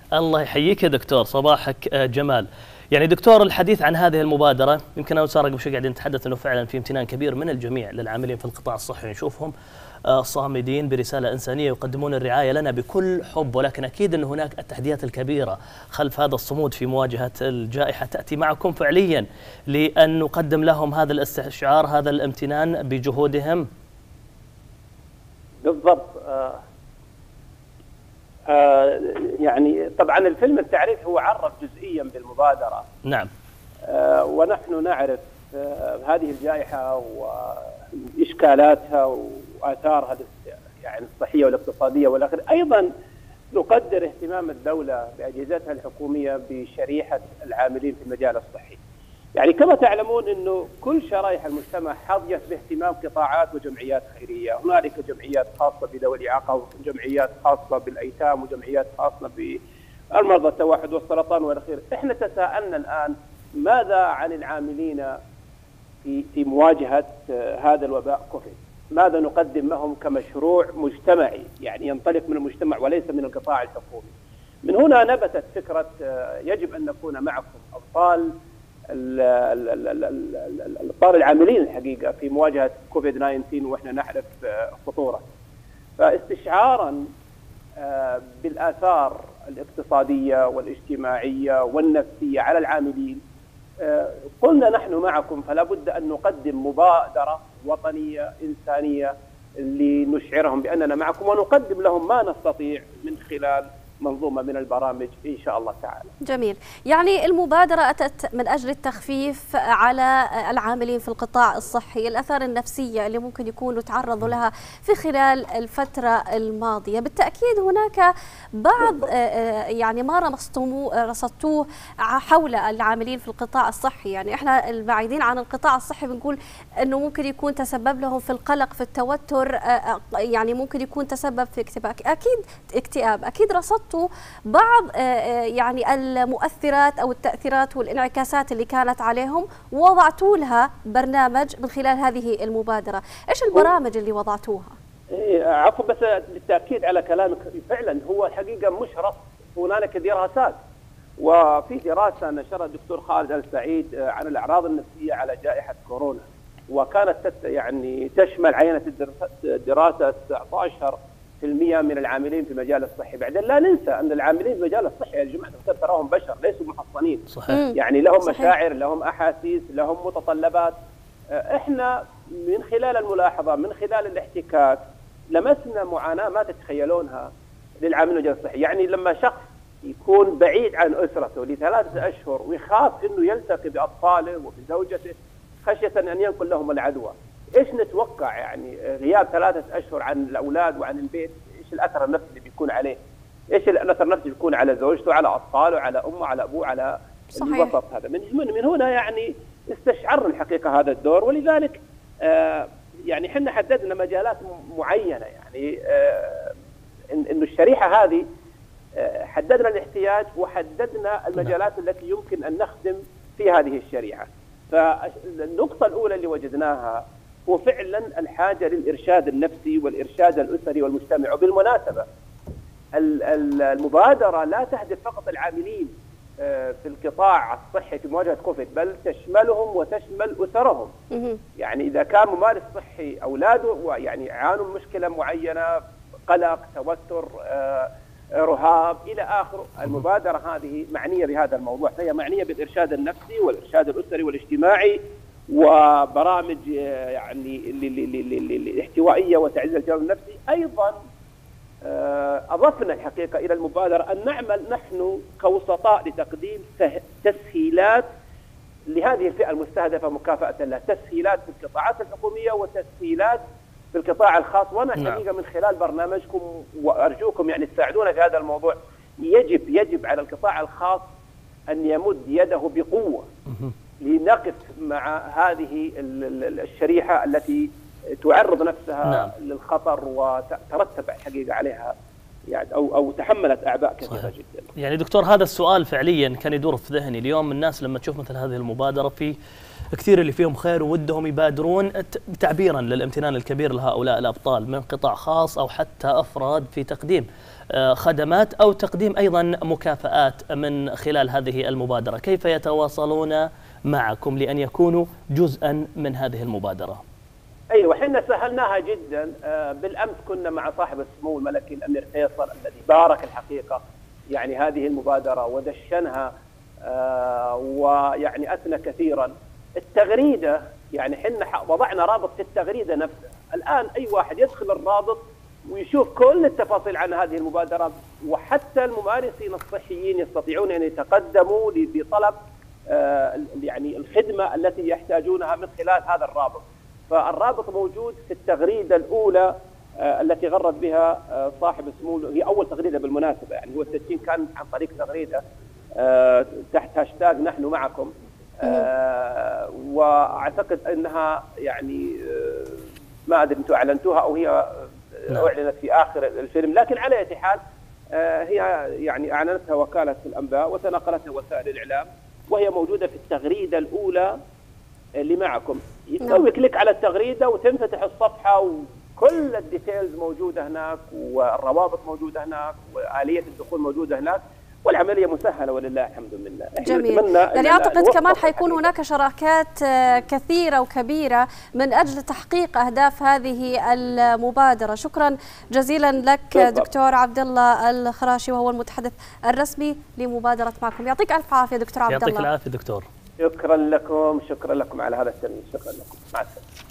الله يحييك يا دكتور، صباحك جمال. يعني دكتور، الحديث عن هذه المبادرة، يمكن أنا وسارة قبل شوي قاعدين نتحدث أنه فعلا في امتنان كبير من الجميع للعاملين في القطاع الصحي، نشوفهم صامدين برسالة إنسانية يقدمون الرعاية لنا بكل حب، ولكن أكيد أن هناك التحديات الكبيرة خلف هذا الصمود في مواجهة الجائحة تأتي معكم فعليا لأن نقدم لهم هذا الاستشعار، هذا الامتنان بجهودهم. بالضبط. يعني طبعا الفيلم التعريف هو عرف جزئيا بالمبادرة. نعم. ونحن نعرف هذه الجائحة وإشكالاتها وآثارها يعني الصحية والاقتصادية والآخر. أيضا نقدر اهتمام الدولة بأجهزتها الحكومية بشريحة العاملين في المجال الصحي. يعني كما تعلمون أنه كل شرائح المجتمع حظيت باهتمام قطاعات وجمعيات خيرية. هنالك جمعيات خاصة بذوي الإعاقة، وجمعيات خاصة بالأيتام، وجمعيات خاصة بالمرضى التوحد والسرطان والأخير. احنا تساءلنا الآن ماذا عن العاملين في مواجهة هذا الوباء كوفيد؟ ماذا نقدم لهم كمشروع مجتمعي يعني ينطلق من المجتمع وليس من القطاع الحكومي؟ من هنا نبتت فكرة يجب أن نكون معكم أبطال العاملين الحقيقة في مواجهة كوفيد 19 وإحنا نعرف خطورة. فاستشعارا بالآثار الاقتصادية والاجتماعية والنفسية على العاملين قلنا نحن معكم، فلا بد أن نقدم مبادرة وطنية إنسانية لنشعرهم بأننا معكم ونقدم لهم ما نستطيع من خلال منظومة من البرامج إن شاء الله تعالى. جميل. يعني المبادرة أتت من أجل التخفيف على العاملين في القطاع الصحي الآثار النفسية اللي ممكن يكونوا تعرضوا لها في خلال الفترة الماضية. بالتأكيد هناك بعض يعني ما رصدتوه حول العاملين في القطاع الصحي. يعني إحنا البعيدين عن القطاع الصحي بنقول أنه ممكن يكون تسبب لهم في القلق، في التوتر، يعني ممكن يكون تسبب في اكتئاب. أكيد رصدت بعض يعني المؤثرات أو التأثيرات والانعكاسات اللي كانت عليهم ووضعتوا لها برنامج من خلال هذه المبادرة. إيش البرامج اللي وضعتوها؟ عفوا، بس للتأكيد على كلامك، فعلا هو الحقيقة مش رصد، هنالك دراسات. وفي دراسة نشرها الدكتور خالد السعيد عن الأعراض النفسية على جائحة كورونا، وكانت يعني تشمل عينة الدراسة 19% من العاملين في المجال الصحي. بعدين لا ننسى أن العاملين في المجال الصحي يا جماعة تراهم بشر ليسوا محصنين. صحيح. يعني لهم مشاعر، لهم أحاسيس، لهم متطلبات. احنا من خلال الملاحظة، من خلال الاحتكاك، لمسنا معاناة ما تتخيلونها للعاملين في المجال الصحي. يعني لما شخص يكون بعيد عن أسرته ل3 أشهر ويخاف أنه يلتقي بأطفاله وبزوجته خشية أن ينقل لهم العدوى، إيش نتوقع؟ يعني غياب 3 أشهر عن الأولاد وعن البيت، إيش الأثر النفسي اللي بيكون عليه؟ إيش الأثر النفسي اللي بيكون على زوجته، على أطفاله، على أمه، على أبوه، على الوسط هذا؟ من هنا يعني استشعرنا الحقيقة هذا الدور. ولذلك يعني احنا حددنا مجالات معينة، يعني إنه الشريحة هذه حددنا الاحتياج وحددنا المجالات التي يمكن أن نخدم في هذه الشريحة. فالنقطة الأولى اللي وجدناها هو فعلا الحاجة للإرشاد النفسي والإرشاد الأسري والمجتمعي. وبالمناسبة المبادرة لا تهدف فقط العاملين في القطاع الصحي في مواجهة كوفيد، بل تشملهم وتشمل أسرهم. يعني إذا كان ممارس صحي أولاده يعني عانوا من مشكلة معينة، قلق، توتر، رهاب إلى آخره، المبادرة هذه معنية بهذا الموضوع. فهي معنية بالإرشاد النفسي والإرشاد الأسري والاجتماعي وبرامج يعني الاحتوائية وتعزيز الاهتمام النفسي. أيضا أضفنا الحقيقة إلى المبادرة أن نعمل نحن كوسطاء لتقديم تسهيلات لهذه الفئة المستهدفة مكافأة لها، تسهيلات في القطاعات الحكومية وتسهيلات في القطاع الخاص. وأنا حقيقة من خلال برنامجكم وأرجوكم يعني تساعدونا في هذا الموضوع، يجب على القطاع الخاص أن يمد يده بقوة لنقف مع هذه الشريحة التي تعرض نفسها للخطر وترتب حقيقة عليها يعني أو تحملت أعباء كثيرة جدا. يعني دكتور، هذا السؤال فعليا كان يدور في ذهني اليوم. الناس لما تشوف مثل هذه المبادرة في كثير اللي فيهم خير وودهم يبادرون تعبيرا للامتنان الكبير لهؤلاء الأبطال من قطاع خاص أو حتى أفراد في تقديم خدمات أو تقديم أيضا مكافآت من خلال هذه المبادرة. كيف يتواصلون معكم لأن يكونوا جزءا من هذه المبادرة؟ ايوه، احنا سهلناها جدا. بالامس كنا مع صاحب السمو الملكي الامير فيصل الذي بارك الحقيقه يعني هذه المبادره ودشنها ويعني اثنى كثيرا. التغريده يعني احنا وضعنا رابط في التغريده نفسها، الان اي واحد يدخل الرابط ويشوف كل التفاصيل عن هذه المبادره، وحتى الممارسين الصحيين يستطيعون ان يتقدموا بطلب يعني الخدمه التي يحتاجونها من خلال هذا الرابط. فالرابط موجود في التغريده الاولى التي غرد بها صاحب السمو، هي اول تغريده بالمناسبه، يعني هو التدشين كان عن طريق تغريده تحت هاشتاج نحن معكم. واعتقد انها يعني ما ادري انتم اعلنتوها او هي اعلنت في اخر الفيلم، لكن على اي حال هي يعني اعلنتها وكاله الانباء وتناقلتها وسائل الاعلام، وهي موجوده في التغريده الاولى اللي معكم. يسوي كليك على التغريده وتنفتح الصفحه وكل الديتيلز موجوده هناك والروابط موجوده هناك واليه الدخول موجوده هناك، والعمليه مسهله ولله الحمد لله. جميل. يعني اعتقد كمان حيكون هناك شراكات كثيره وكبيره من اجل تحقيق اهداف هذه المبادره. شكرا جزيلا لك دكتور عبد الله الخراشي وهو المتحدث الرسمي لمبادره معكم. يعطيك الف عافيه دكتور عبد الله. يعطيك العافيه دكتور. شكرا لكم على هذا التمييز. شكرا لكم، مع السلامه.